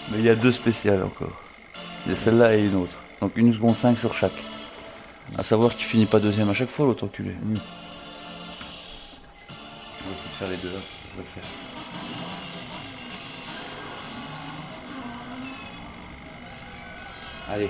Mais il y a deux spéciales encore. Il y a celle-là et une autre. Donc 1 seconde 5 sur chaque. À savoir qu'il finit pas deuxième à chaque fois, l'autre enculé. On va essayer de faire les deux là, ça peut le faire. Allez.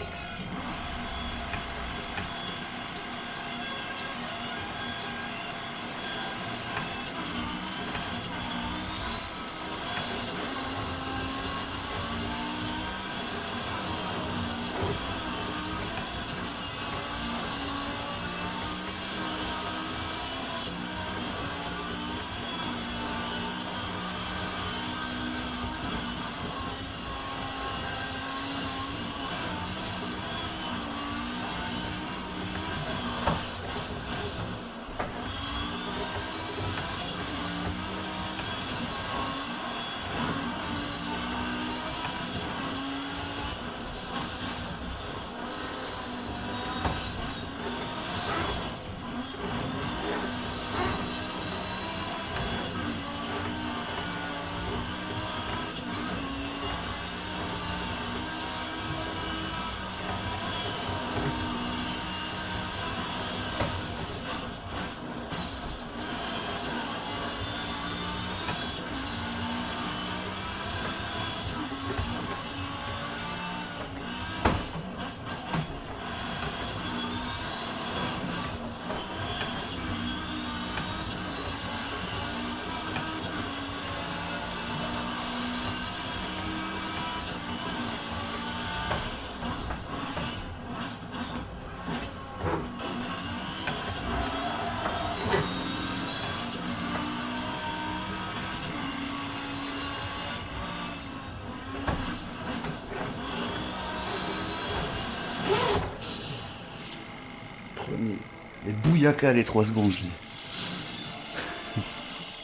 Premier. Les bouillacas les 3 secondes.